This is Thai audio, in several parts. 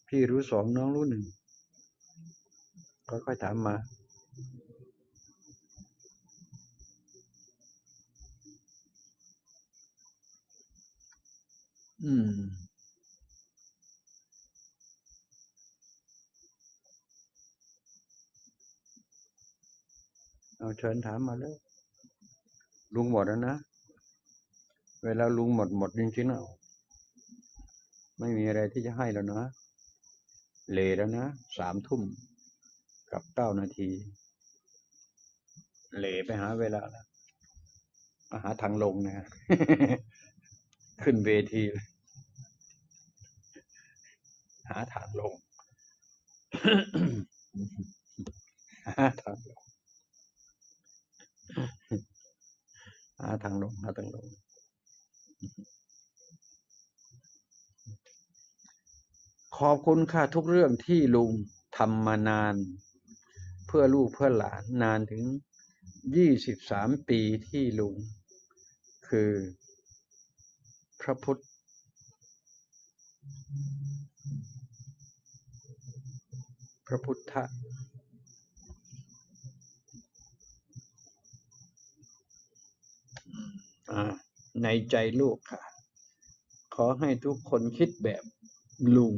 พี่รู้สองน้องรู้หนึ่งค่อยๆถามมาอืมเอาเชิญถามมาเลยลุงหมดแล้วนะเวลาลุงหมดจริงๆแล้วไม่มีอะไรที่จะให้แล้วนะเลแล้วนะ3 ทุ่มกับ9 นาทีเลไปหาเวลาแล้วหาทางลงนะ ขึ้นเวทีหาทางลงหาทางลงหาทางลงหาทางลงขอบคุณค่ะทุกเรื่องที่ลุงทำมานานเพื่อลูกเพื่อหลานนานถึง23 ปีที่ลุงคือพระพุทธพระพุทธในใจลูกค่ะขอให้ทุกคนคิดแบบลุง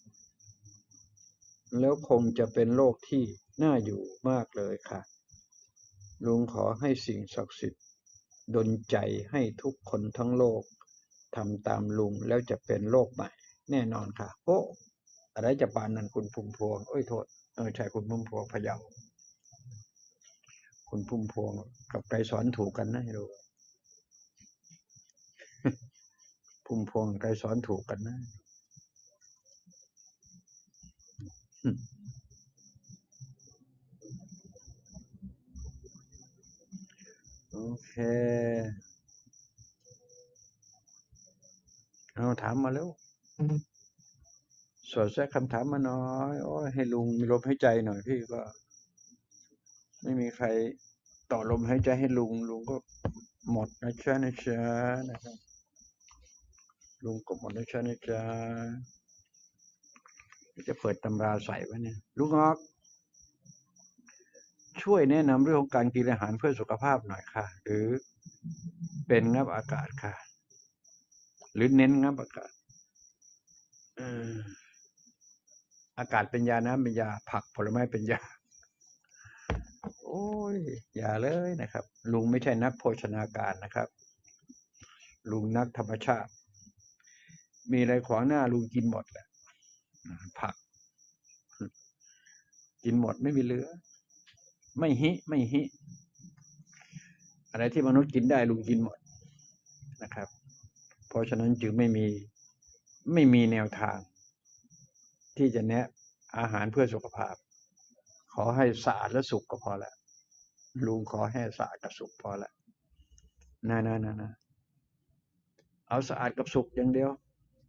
แล้วคงจะเป็นโลกที่น่าอยู่มากเลยค่ะลุงขอให้สิ่งศักดิ์สิทธิ์ดลใจให้ทุกคนทั้งโลกทำตามลุงแล้วจะเป็นโลกใหม่แน่นอนค่ะโอ้อะไรจะปานนั้นคุณพุ่มพวงเอ้ยโทษใช่คุณพุ่มพวงพะเยาคุณพุ่มพวงกับไกรสอนถูกกันนะให้รู้พุ่มพวงไกรสอนถูกกันนะโอเคเอาถามมาแล้วสอดแทรกคำถามมาหน่อยโอ้ยให้ลุงมีลมหายใจหน่อยพี่ก็ไม่มีใครต่อลมหายใจให้ลุงก็หมดนะจ๊ะนะครับลุงก็หมดนะจ๊ะจะเปิดตำราใส่ไว้เนี่ยลุงออกช่วยแนะนำเรื่องของการกินอาหารเพื่อสุขภาพหน่อยค่ะหรือเป็นงับอากาศค่ะหรือเน้นงับอากาศเอออากาศเป็นยาน้ำเป็นยาผักผลไม้เป็นยาโอ้ยอย่าเลยนะครับลุงไม่ใช่นักโภชนาการนะครับลุงนักธรรมชาติมีอะไรขวางหน้าลุงกินหมดแหละผักกินหมดไม่มีเหลือไม่ฮิอะไรที่มนุษย์กินได้ลุงกินหมดนะครับเพราะฉะนั้นจึงไม่มีแนวทางที่จะแนะอาหารเพื่อสุขภาพขอให้สะอาดและสุขก็พอแล้วลุงขอให้สะอาดกับสุขพอแล้วนะเอาสะอาดกับสุขอย่างเดียว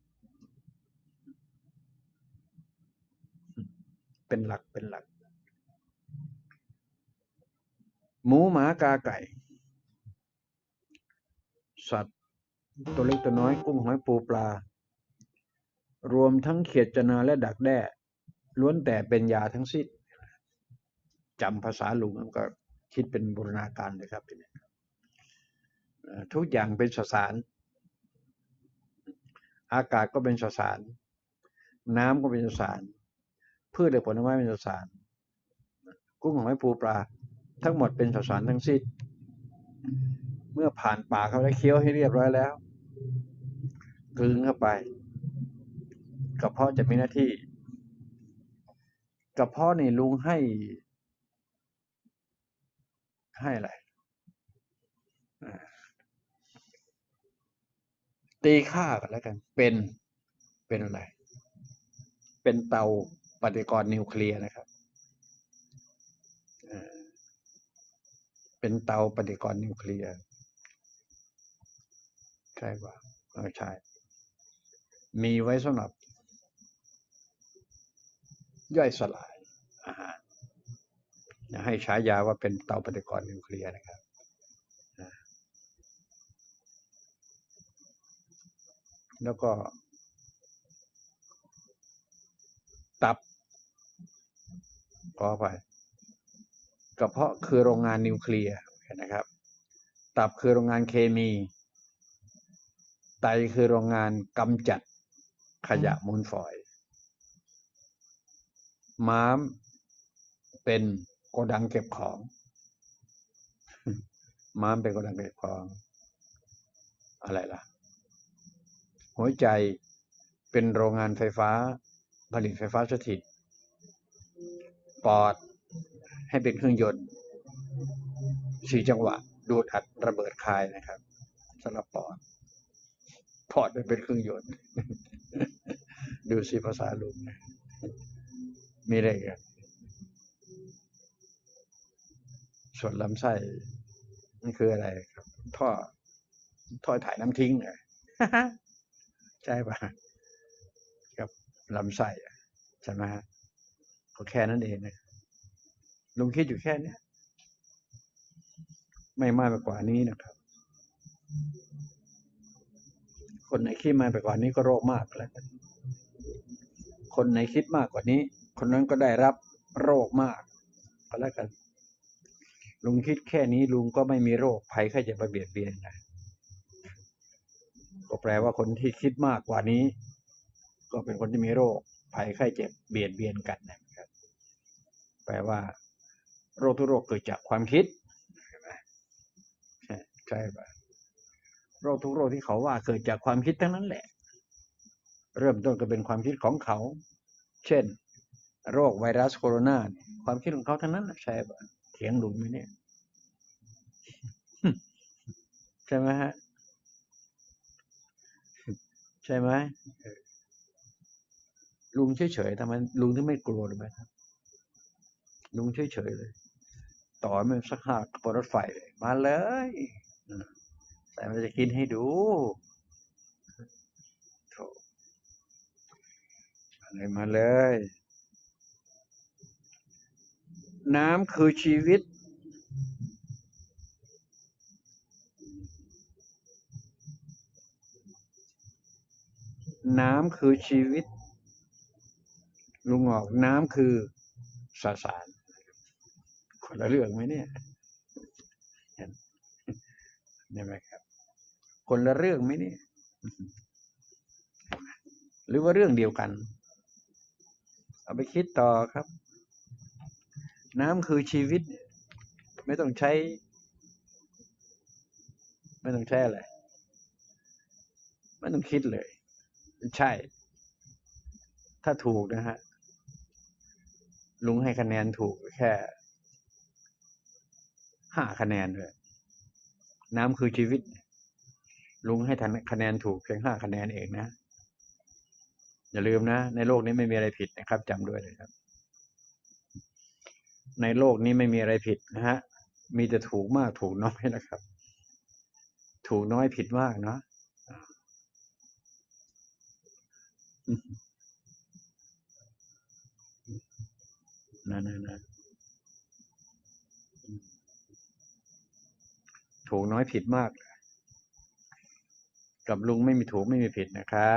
เป็นหลักหมูหมากาไก่สัตว์ตัวเล็กตัวน้อยกุ้งหอยปูปลารวมทั้งเขียดจนาและดักแด้ล้วนแต่เป็นยาทั้งสิ้นจำภาษาลุงก็คิดเป็นบูรณาการเลยครับทีนี้ทุกอย่างเป็นสสารอากาศก็เป็นสสารน้ำก็เป็นสสารพืชและผลไม้เป็นสสารกุ้งหอยปูปลาทั้งหมดเป็นสสารทั้งสิ้นเมื่อผ่านปากเขาแล้วเคี้ยวให้เรียบร้อยแล้วกลืนเข้าไปกระเพาะจะมีหน้าที่กระเพาะนี่ลุงให้อะไรตีค่ากันแล้วกันเป็นอะไรเป็นเตาปฏิกรณ์นิวเคลียร์นะครับเป็นเตาปฏิกรณ์นิวเคลียร์ใช่ป่ะใช่มีไว้สำหรับย่อยสลายอาหารให้ฉายาว่าเป็นเตาปฏิกรณ์นิวเคลียร์นะครับแล้วก็ขอไปกระเพาะคือโรงงานนิวเคลียร์นะครับตับคือโรงงานเคมีไตคือโรงงานกำจัดขยะมูลฝอยม้ามเป็นโกดังเก็บของม้ามเป็นโกดังเก็บของอะไรล่ะหัวใจเป็นโรงงานไฟฟ้าผลิตไฟฟ้าสถิตปอดให้เป็นเครื่องยนต์4 จังหวะดูดอัดระเบิดคายนะครับสำหรับปอดเป็นเครื่องยนต์ดูสิภาษาลุงนะมีอะไรกันส่วนลำไส้มันคืออะไรครับท่อถ่ายน้ำทิ้งเหรอ ใช่ป่ะกับลำไส้ใช่ไหมฮะก็แค่นั้นเองนะลุงคิดอยู่แค่นี้ไม่มากไปกว่านี้นะครับคนไหนคิดมากไปกว่านี้ก็โรคมากแล้วคนไหนคิดมากกว่านี้คนนั้นก็ได้รับโรคมากก็แล้วกันลุงคิดแค่นี้ลุงก็ไม่มีโรคภัยไข้เจ็บมาเบียดเบียนนะก็แปลว่าคนที่คิดมากกว่านี้ก็เป็นคนที่มีโรคภัยไข้เจ็บเบียดเบียนกันนะครับแปลว่าโรคทุกโรคเกิดจากความคิดใช่ไหมใช่ป่ะโรคทุกโรคที่เขาว่าเกิดจากความคิดทั้งนั้นแหละเริ่มต้นก็เป็นความคิดของเขาเช่นโรคไวรัสโคโรนาความคิดของเขาทั้งนั้นใช่ป่ะเถียงลุงไหมเนี่ยใช่ไหมฮะใช่ไหมลุงเฉยๆทำไมลุงถึงไม่กลัวเลยไหมครับลุงเฉยๆเลยต่อมันสักห้ากระป๋องรถไฟเลยมาเลยแต่มันจะกินให้ดูโถอะไรมาเลยน้ำคือชีวิตน้ำคือชีวิตลุงบอกน้ำคือสสารคนละเรื่องไหมเนี่ยเห็นไหมครับคนละเรื่องไหมเนี่ยหรือว่าเรื่องเดียวกันเอาไปคิดต่อครับน้ำคือชีวิตไม่ต้องใช้ไม่ต้องใช้อะไรไม่ต้องคิดเลยใช่ถ้าถูกนะฮะลุงให้คะแนนถูกแค่5 คะแนนเลยน้ำคือชีวิตลุงให้คะแนนถูกเพียง5 คะแนนเองนะอย่าลืมนะในโลกนี้ไม่มีอะไรผิดนะครับจำด้วยเลยครับในโลกนี้ไม่มีอะไรผิดนะฮะมีแต่ถูกมากถูกน้อยนะครับถูกน้อยผิดมากเนาะนะถูกน้อยผิดมากกับลุงไม่มีถูกไม่มีผิดนะคะ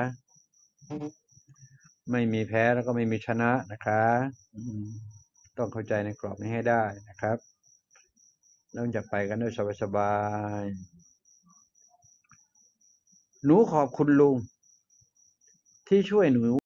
ไม่มีแพ้แล้วก็ไม่มีชนะนะคะต้องเข้าใจในกรอบนี้ให้ได้นะครับเริ่มจากไปกันด้วยสบายๆหนูขอบคุณลุงที่ช่วยหนู